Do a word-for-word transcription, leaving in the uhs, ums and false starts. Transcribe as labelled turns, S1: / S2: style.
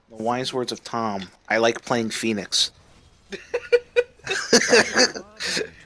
S1: The wise words of Tom. I like playing Phoenix.